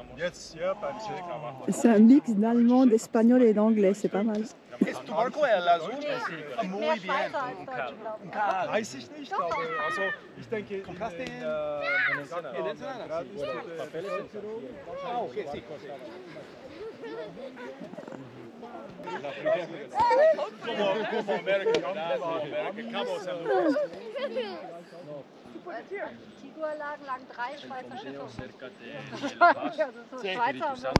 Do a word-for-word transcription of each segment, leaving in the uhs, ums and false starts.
C'est un mix d'allemand, d'espagnol et d'anglais, c'est pas mal. Marco er la so Mehr Schweizer als Deutsch, glaube ich. Weiß ich nicht, aber also ich denke in den Ah, okay, sì. Como American Camos and Antigua lagen, lagen drei Schweizer Schiffe. Also so Schweizer.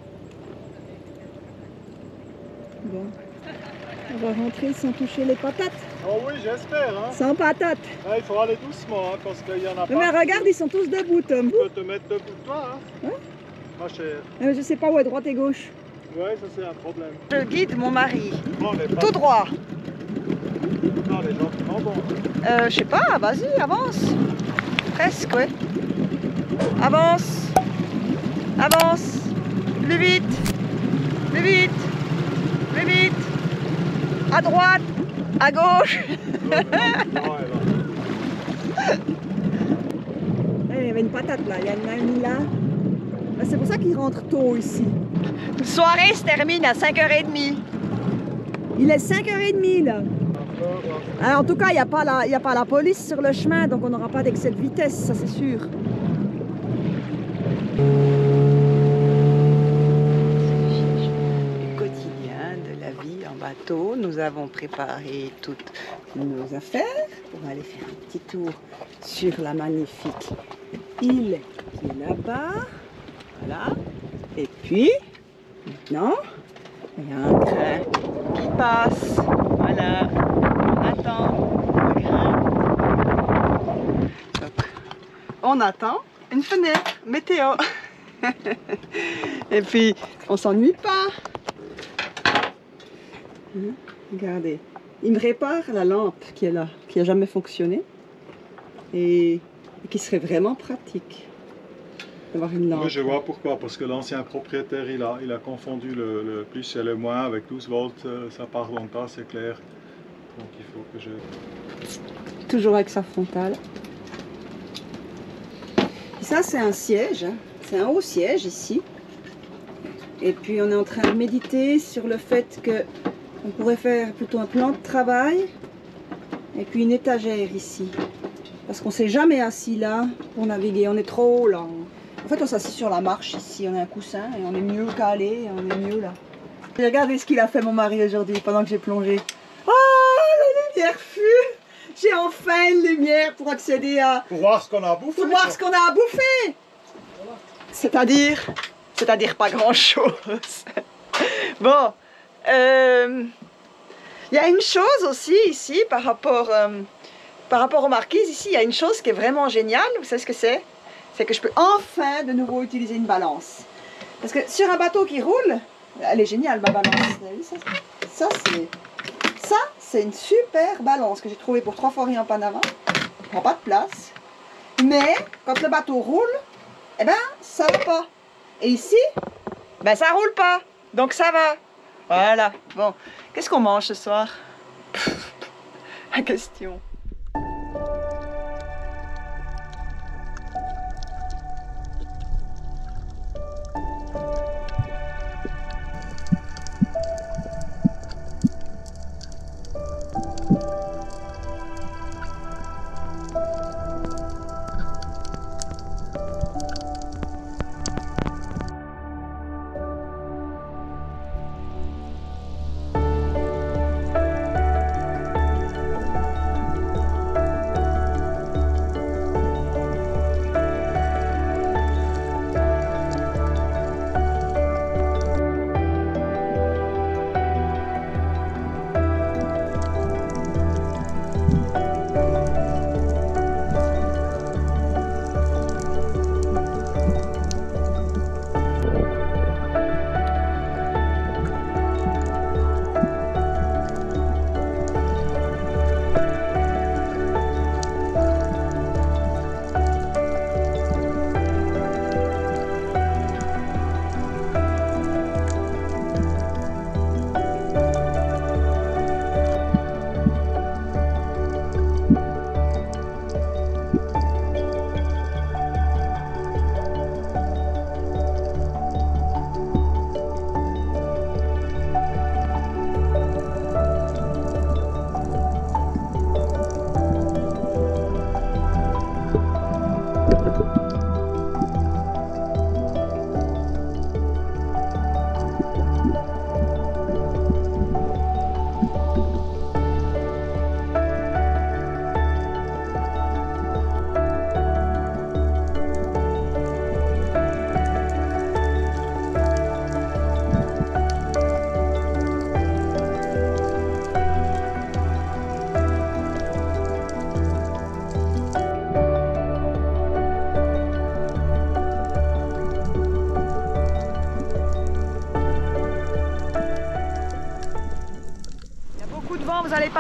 Bon. On va rentrer sans toucher les patates. Oh oui, j'espère. Hein. Sans patates. Là, il faut aller doucement hein, parce qu'il y en a pas. Mais regarde, ils sont tous debout, Tom. Tu peux te mettre debout toi, hein, hein ma chère. euh, Je sais pas où est droite et gauche. Ouais, ça c'est un problème. Je guide mon mari. Non, tout droit. Non, les gens qui m'en Euh, je sais pas, vas-y, avance. Presque, ouais. Avance. Avance. Plus vite. Plus vite. Plus vite. À droite. À gauche. Il y avait une patate là, il y en a une là. C'est pour ça qu'ils rentrent tôt ici. La soirée se termine à cinq heures trente. Il est cinq heures trente là. Alors, en tout cas, il n'y a, a pas la police sur le chemin, donc on n'aura pas d'excès de vitesse, ça c'est sûr. Le quotidien de la vie en bateau, nous avons préparé toutes nos affaires pour aller faire un petit tour sur la magnifique île qui est là-bas. Voilà. Et puis, maintenant, il y a un train qui passe. Voilà. On attend le grain. Donc, on attend une fenêtre météo. Et puis, on s'ennuie pas. Hein, regardez, il me répare la lampe qui est là, qui n'a jamais fonctionné et, et qui serait vraiment pratique d'avoir une lampe. Oui, je vois pourquoi, parce que l'ancien propriétaire il a, il a confondu le, le plus et le moins avec douze volts, ça part donc pas, c'est clair. Donc il faut que je... Toujours avec sa frontale. Et ça c'est un siège, hein. C'est un haut siège ici. Et puis on est en train de méditer sur le fait que on pourrait faire plutôt un plan de travail et puis une étagère ici. Parce qu'on ne s'est jamais assis là pour naviguer, on est trop haut là. En fait on s'assit sur la marche ici, on a un coussin et on est mieux calé, on est mieux là. Et regardez ce qu'il a fait mon mari aujourd'hui pendant que j'ai plongé. Oh, la lumière fut! J'ai enfin une lumière pour accéder à... Pour voir ce qu'on a bouffé. Pour voir ce qu'on a à bouffer. C'est-à-dire... C'est-à-dire pas grand-chose. Bon. Euh, il y a une chose aussi ici par rapport, euh, par rapport aux marquises. Ici, il y a une chose qui est vraiment géniale. Vous savez ce que c'est? C'est que je peux enfin de nouveau utiliser une balance. Parce que sur un bateau qui roule, elle est géniale ma balance. Vous avez vu ça? Ça, c'est... Ça, c'est une super balance que j'ai trouvée pour trois fois rien en Panama. Elle prend pas de place. Mais quand le bateau roule, eh ben, ça va pas. Et ici, ben ça roule pas. Donc ça va. Voilà. Bon, qu'est-ce qu'on mange ce soir? La question.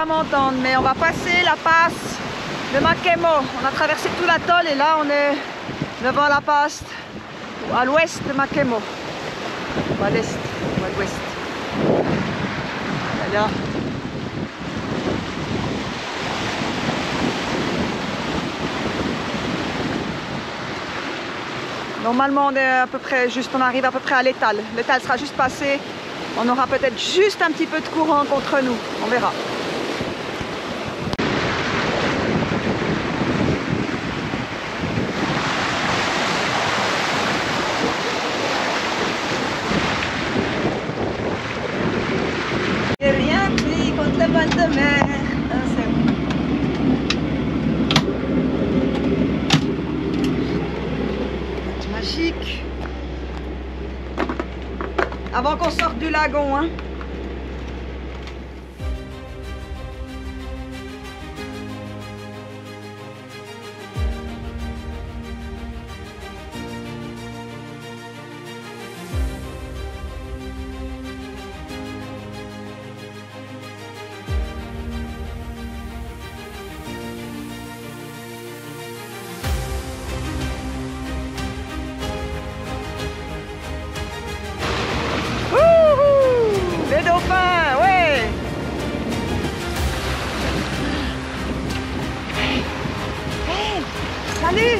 pas m'entendre, mais on va passer la passe de Makemo. On a traversé tout l'atoll et là on est devant la passe à l'ouest de Makemo. Ou à l'est, ou à l'ouest. Là. Normalement on est à peu près juste, on arrive à peu près à l'étal. L'étal sera juste passé. On aura peut-être juste un petit peu de courant contre nous. On verra. Et rien pris contre le bal de mer. Ah, c'est bon. C'est magique. Avant qu'on sorte du lagon, hein. Les dauphins, ouais. Hey, hey, salut.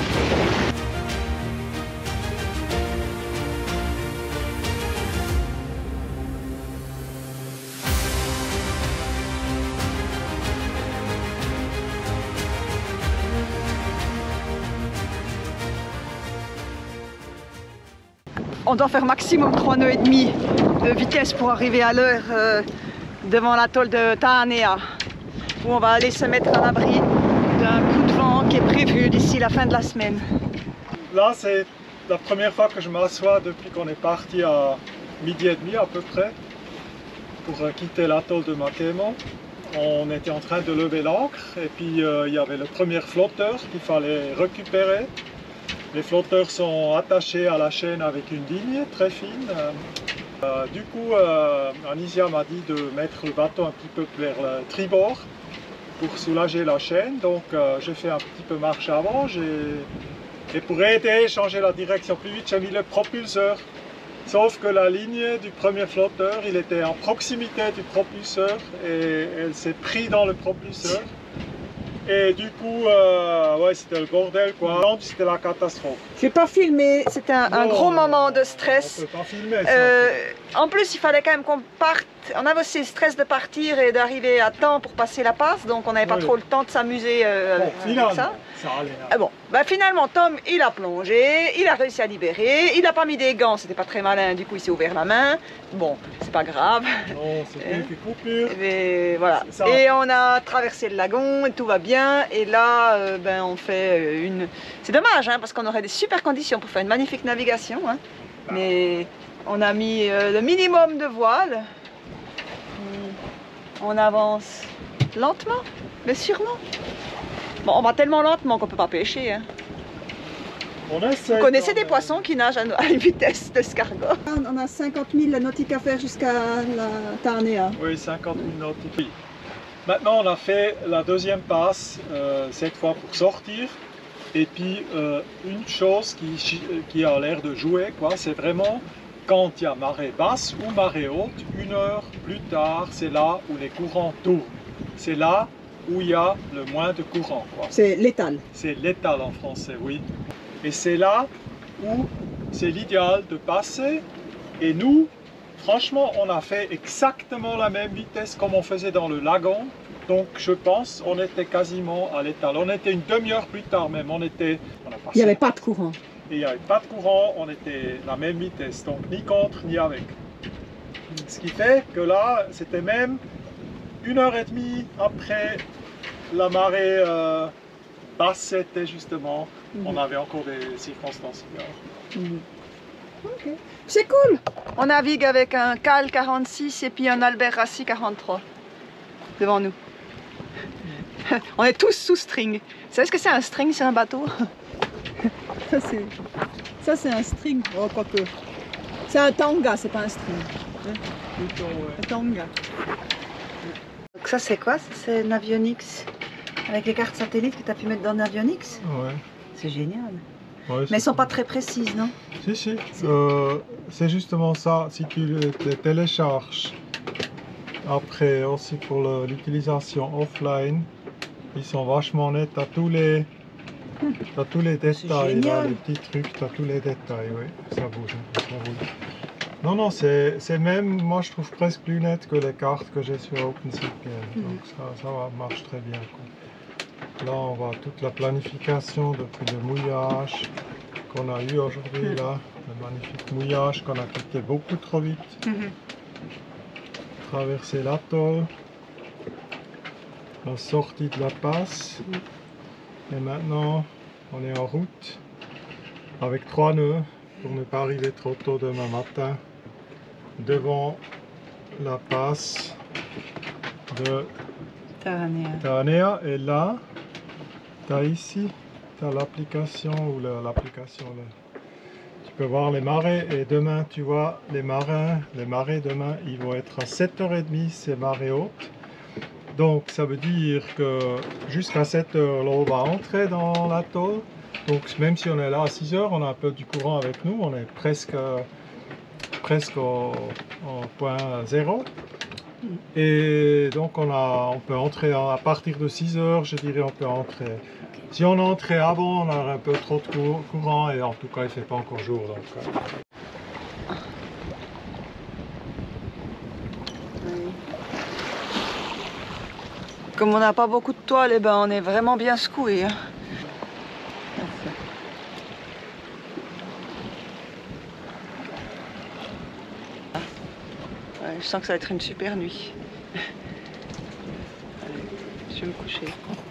On doit faire maximum trois nœuds et demi de vitesse pour arriver à l'heure euh, devant l'atoll de Taanea, où on va aller se mettre à l'abri d'un coup de vent qui est prévu d'ici la fin de la semaine. Là, c'est la première fois que je m'assois depuis qu'on est parti à midi et demi à peu près pour quitter l'atoll de Makemo. On était en train de lever l'ancre et puis euh, il y avait le premier flotteur qu'il fallait récupérer. Les flotteurs sont attachés à la chaîne avec une ligne très fine. Euh, du coup, euh, Anisia m'a dit de mettre le bateau un petit peu vers le tribord pour soulager la chaîne. Donc euh, j'ai fait un petit peu marche avant. Et pour aider, changer la direction plus vite, j'ai mis le propulseur. Sauf que la ligne du premier flotteur, il était en proximité du propulseur et elle s'est prise dans le propulseur. Et du coup, euh, ouais, c'était le bordel quoi. C'était la catastrophe. Je n'ai pas filmé, c'était un, un gros moment de stress. On peut pas filmer ça. Euh, en plus, il fallait quand même qu'on parte. On avait aussi le stress de partir et d'arriver à temps pour passer la passe, donc on n'avait pas Oui. trop le temps de s'amuser euh, Bon, avec finalement, ça. ça allait. Hein. Ah bon, bah finalement Tom il a plongé, il a réussi à libérer, il n'a pas mis des gants, c'était pas très malin, du coup il s'est ouvert la main. Bon, c'est pas grave. Non, c'était une coupure. Mais voilà. Ça. Et on a traversé le lagon et tout va bien. Et là, euh, ben on fait une. C'est dommage hein, parce qu'on aurait des super conditions pour faire une magnifique navigation. Hein. Mais on a mis euh, le minimum de voile. On avance lentement, mais sûrement. Bon, on va tellement lentement qu'on peut pas pêcher. Hein. On essaie Vous connaissez quand des même. poissons qui nagent à une vitesse d'escargot? On a cinquante mille nautiques à faire jusqu'à la Taanea. Oui, cinquante mille nautiques. Oui. Maintenant, on a fait la deuxième passe, euh, cette fois pour sortir. Et puis, euh, une chose qui, qui a l'air de jouer, quoi, c'est vraiment quand il y a marée basse ou marée haute, une heure plus tard, c'est là où les courants tournent. C'est là où il y a le moins de courant, quoi. C'est l'étal. C'est l'étal en français, oui. Et c'est là où c'est l'idéal de passer. Et nous, franchement, on a fait exactement la même vitesse comme on faisait dans le lagon. Donc, je pense, on était quasiment à l'étal. On était une demi-heure plus tard même. On était, on a passé. Il n'y avait pas de courant. Et il n'y avait pas de courant. On était la même vitesse. Donc, ni contre, ni avec. Ce qui fait que là, c'était même une heure et demie après la marée euh, basse, c'était justement. Mm-hmm. On avait encore des circonstances. Mm-hmm. Okay. C'est cool. On navigue avec un Cal quarante-six et puis un Albert Rassi quarante-trois devant nous. Mm. On est tous sous string. Vous savez ce que c'est un string sur un bateau? Ça c'est un string. Oh, quoique. C'est un tanga, c'est pas un string. Plutôt, ouais. Un tanga. Ça c'est quoi? C'est un Avionics avec les cartes satellites que tu as pu mettre dans Avionics? Ouais. C'est génial. Ouais, Mais elles sont pas très précises, non? Si, si. Euh, c'est justement ça. Si tu les les télécharges, après aussi pour le- l'utilisation offline, ils sont vachement nets. Tu as tous les, t'as tous les détails, là, génial. les petits trucs, tu as tous les détails. Oui, ça bouge. Ça bouge. Non, non, c'est c'est même, moi je trouve presque plus net que les cartes que j'ai sur OpenCPL. Mhm. Donc ça, ça va- marche très bien, quoi. Là, on voit toute la planification depuis le mouillage qu'on a eu aujourd'hui, Mhm. là. Le magnifique mouillage qu'on a quitté beaucoup trop vite. Mhm. Traverser l'atoll. La sortie de la passe. Et maintenant, on est en route avec trois nœuds pour ne pas arriver trop tôt demain matin devant la passe de Taranea. Taranea. Et là, tu as ici, tu as l'application ou le- l'application. Tu peux voir les marées et demain, tu vois, les marins, les marées demain, ils vont être à sept heures trente, c'est marée haute. Donc ça veut dire que jusqu'à sept heures, l'eau va entrer dans l'atoll. Donc même si on est là à six heures, on a un peu du courant avec nous, on est presque, presque au, au point zéro. Et donc on, a, on peut entrer à partir de six heures, je dirais on peut entrer. Si on entrait avant, on aurait un peu trop de cour- courant et en tout cas il ne fait pas encore jour. Donc, euh. Oui. Comme on n'a pas beaucoup de toile, eh ben on est vraiment bien secoué. Hein. Ouais, je sens que ça va être une super nuit. Allez, je vais me coucher.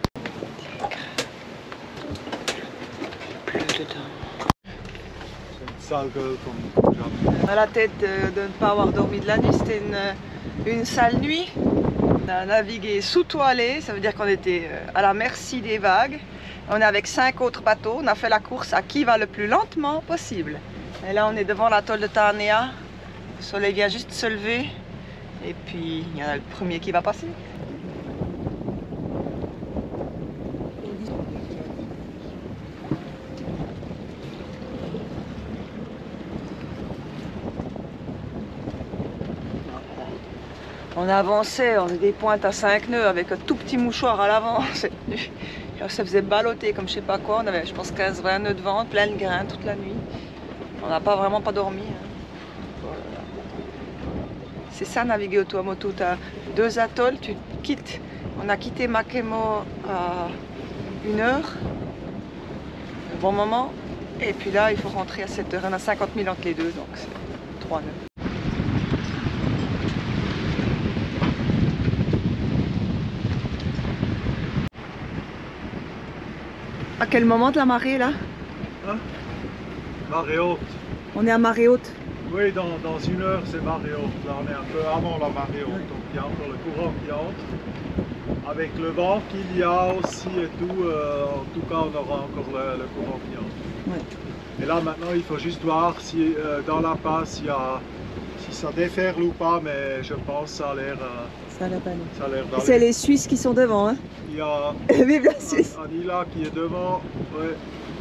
Plus dedans. C'est une sale gueule comme jamais. À la tête de, de ne pas avoir dormi de la nuit, c'était une, une sale nuit. On a navigué sous-toilé, ça veut dire qu'on était à la merci des vagues. On est avec cinq autres bateaux, on a fait la course à qui va le plus lentement possible. Et là on est devant l'atoll de Taranea, le soleil vient juste se lever et puis il y en a le premier qui va passer. On avançait, on faisait des pointes à cinq nœuds avec un tout petit mouchoir à l'avant cette nuit. Ça faisait balloter comme je sais pas quoi, on avait je pense quinze vingt nœuds de vent, plein de grains toute la nuit. On n'a pas vraiment pas dormi. Hein. Voilà. C'est ça naviguer au Tuamotu, tu as deux atolls, tu quittes. On a quitté Makemo à une heure, un bon moment, et puis là il faut rentrer à sept heures, on a cinquante mille entre les deux, donc c'est trois nœuds. À quel moment de la marée là? Hein? Marée haute. On est à marée haute. Oui, dans, dans une heure c'est marée haute. Là on est un peu avant la marée haute, donc il y a encore le courant qui entre. Avec le vent qu'il y a aussi et tout, euh, en tout cas on aura encore le, le courant qui entre. Ouais. Et là maintenant il faut juste voir si euh, dans la passe il y a, si ça déferle ou pas, mais je pense que ça a l'air euh, Ça a l'air d'aller. ça a l'air d'aller. C'est les Suisses qui sont devant, hein? Il y a Vive la Suisse! Anila qui est devant. Ouais.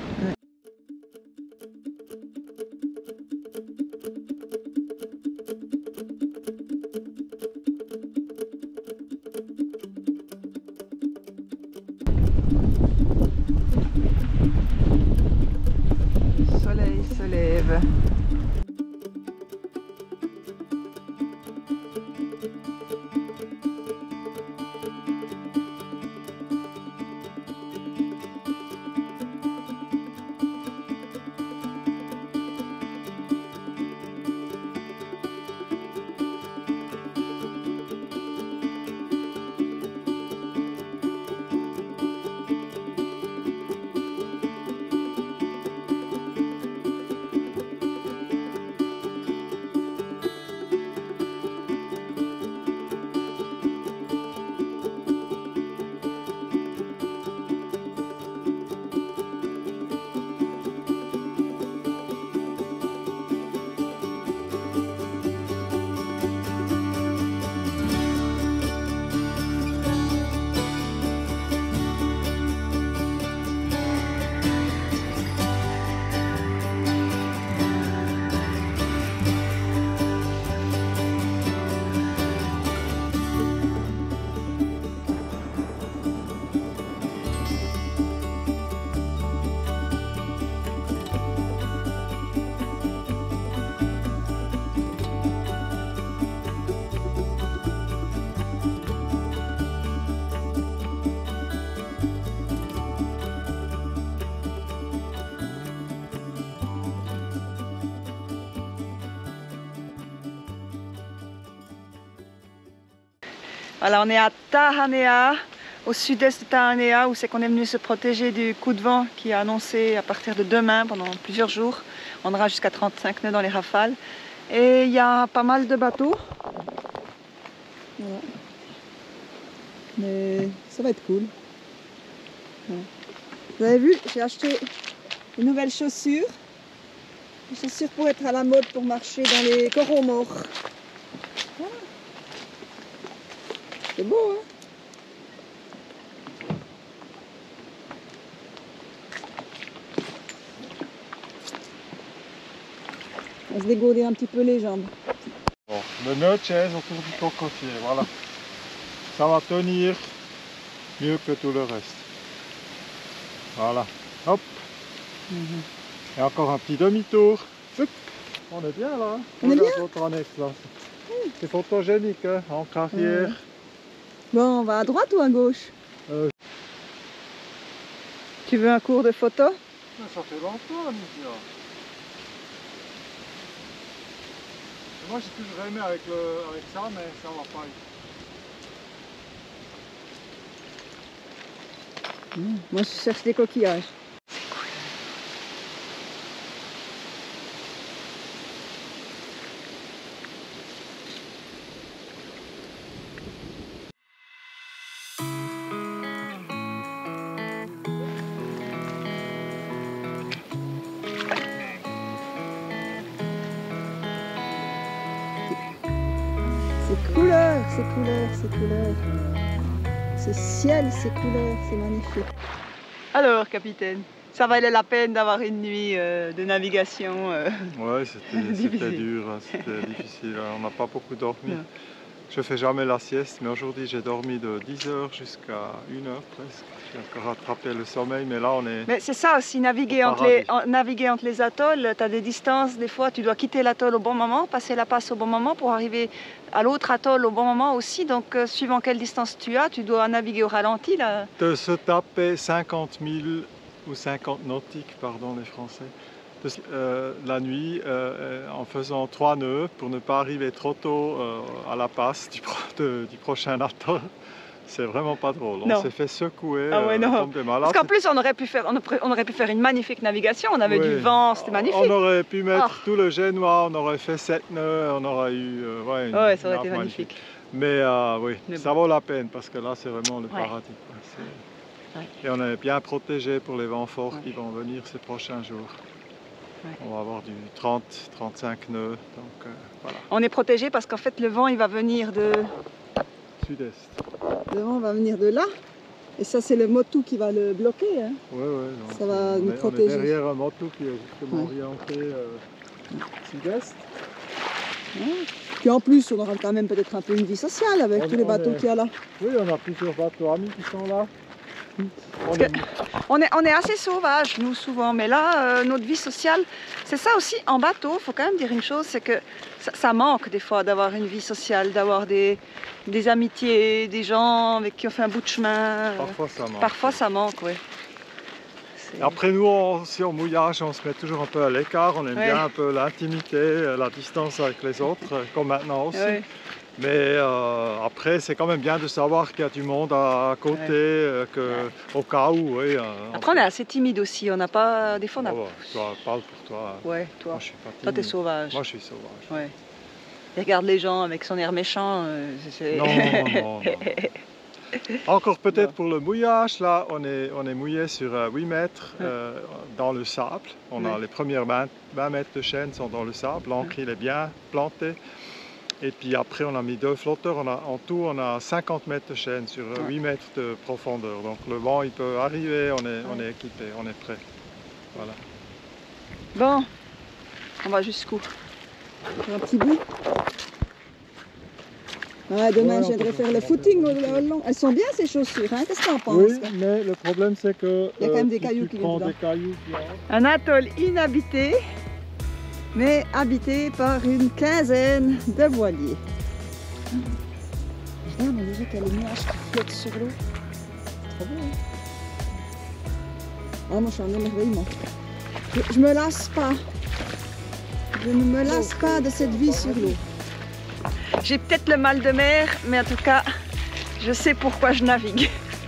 Le soleil se lève. Voilà, on est à Tahanea, au sud-est de Tahanea, où c'est qu'on est venu se protéger du coup de vent qui est annoncé à partir de demain pendant plusieurs jours. On aura jusqu'à trente-cinq nœuds dans les rafales. Et il y a pas mal de bateaux. Voilà. Mais ça va être cool. Voilà. Vous avez vu, j'ai acheté une nouvelle chaussure. Des chaussures pour être à la mode pour marcher dans les coraux morts. Voilà. C'est beau, hein? On va se dégourdir un petit peu les jambes. Bon, le nœud de chaise autour du cocotier, voilà. Ça va tenir mieux que tout le reste. Voilà, hop. Mm-hmm. Et encore un petit demi-tour. On est bien là. On est bien. Votre annexe là. C'est photogénique, hein, en carrière. Ouais. Bon, on va à droite ou à gauche? euh... Tu veux un cours de photo? Ça fait longtemps, Anisia. Moi j'ai toujours aimé avec, le, avec ça, mais ça va pas. Mmh. Moi je cherche des coquillages. Ces couleurs, ces couleurs, ces couleurs. Ce ciel, ces couleurs, c'est magnifique. Alors, capitaine, ça valait la peine d'avoir une nuit euh, de navigation euh, Ouais, c'était dur, c'était difficile. On n'a pas beaucoup dormi. Non. Je fais jamais la sieste, mais aujourd'hui j'ai dormi de dix heures jusqu'à une heure presque. J'ai encore rattrapé le sommeil, mais là on est... Mais c'est ça aussi, naviguer entre, les, en, naviguer entre les atolls, tu as des distances, des fois tu dois quitter l'atoll au bon moment, passer la passe au bon moment pour arriver à l'autre atoll au bon moment aussi. Donc euh, suivant quelle distance tu as, tu dois naviguer au ralenti là. De se taper cinquante mille ou cinquante nautiques, pardon les Français, de, euh, la nuit euh, en faisant trois nœuds pour ne pas arriver trop tôt euh, à la passe du, pro, de, du prochain atoll. C'est vraiment pas drôle. On s'est fait secouer, ah ouais, euh, non. comme des malades. Parce qu'en plus on aurait pu faire, on aurait, on aurait pu faire une magnifique navigation. On avait oui. du vent, c'était magnifique. On aurait pu mettre oh. tout le génois, on aurait fait sept nœuds, on aurait eu, euh, ouais, une, ouais, ça aurait une été magnifique. magnifique. Mais euh, oui, Mais ça bon. vaut la peine parce que là c'est vraiment le ouais. paradis. Ouais. Et on est bien protégé pour les vents forts ouais. qui vont venir ces prochains jours. Ouais. On va avoir du trente à trente-cinq nœuds, donc euh, voilà. On est protégé parce qu'en fait le vent il va venir de... Sud-est. Le vent va venir de là. Et ça c'est le motu qui va le bloquer. Hein. Ouais, ouais, donc, ça va on nous est, protéger. On est derrière un motu qui est justement ouais. orienté euh, sud-est. Ouais. Puis en plus on aura quand même peut-être un peu une vie sociale avec on, tous les bateaux qu'il y a là. Oui, on a plusieurs bateaux amis qui sont là. On est... On, est, on est assez sauvages, nous, souvent, mais là, euh, notre vie sociale, c'est ça aussi, en bateau, il faut quand même dire une chose, c'est que ça, ça manque des fois d'avoir une vie sociale, d'avoir des, des amitiés, des gens avec qui on fait un bout de chemin. Parfois ça manque. Parfois ça manque, oui. Après nous, on, si on mouillage, on se met toujours un peu à l'écart, on aime ouais. bien un peu l'intimité, la distance avec les autres, comme maintenant aussi. Ouais. Mais euh, après, c'est quand même bien de savoir qu'il y a du monde à côté, ouais. euh, que, ouais. au cas où. Oui, euh, après, on, on est assez timide aussi. On n'a pas. Des fois, on a. Oh, toi, parle pour toi. Ouais, toi. Moi, je suis pas timide. Toi, t'es sauvage. Moi, je suis sauvage. Ouais. Il regarde les gens avec son air méchant. Euh, non, non, non. Encore peut-être pour le mouillage, là, on est, on est mouillé sur euh, huit mètres euh, dans le sable. On ouais. a les premières vingt, vingt mètres de chaîne sont dans le sable. L'ancre, il est bien planté. Et puis après, on a mis deux flotteurs. On a, en tout, on a cinquante mètres de chaîne sur ouais. huit mètres de profondeur. Donc le vent, il peut arriver, on est, ouais. on est équipé, on est prêt. Voilà. Bon, on va jusqu'où? Un petit bout. Ouais, demain, ouais, je viendrai faire le footing au long. Elles sont bien ces chaussures, hein? Qu'est-ce que tu en penses? Oui, mais le problème, c'est que il y a quand même des euh, cailloux tu qui prends viennent des cailloux qui un atoll inhabité, mais habité par une quinzaine de voiliers. Regarde, on dirait qu'il y a les nuages qui flottent sur l'eau. C'est trop beau, hein? Ah, moi, je suis en émerveillement. Je, je me lasse pas. Je ne me lasse pas de cette vie sur l'eau. J'ai peut-être le mal de mer, mais en tout cas, Je sais pourquoi je navigue.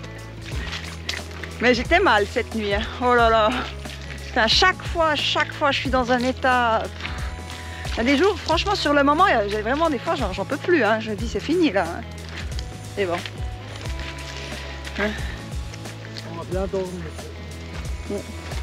Mais j'étais mal cette nuit. Hein. Oh là là. Enfin, chaque fois, chaque fois, je suis dans un état... Il y a des jours, franchement, sur le moment, j'ai vraiment des fois, j'en peux plus. Hein. Je me dis, c'est fini là. Hein. C'est bon. Hein. On a bien dormi. Bon.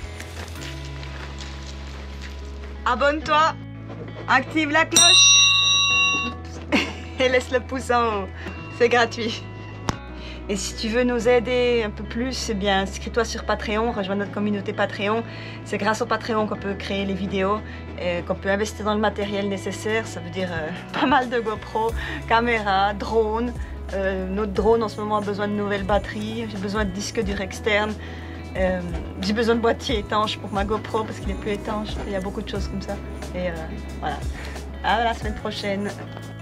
Abonne-toi, active la cloche et laisse le pouce en haut. C'est gratuit. Et si tu veux nous aider un peu plus, eh bien inscris-toi sur Patreon, rejoins notre communauté Patreon. C'est grâce au Patreon qu'on peut créer les vidéos, qu'on peut investir dans le matériel nécessaire. Ça veut dire euh, pas mal de GoPro, caméras, drones. Euh, notre drone en ce moment a besoin de nouvelles batteries. J'ai besoin de disques durs externes. Euh, J'ai besoin de boîtier étanche pour ma GoPro parce qu'il est plus étanche. Il y a beaucoup de choses comme ça. Et euh, voilà. À la semaine prochaine.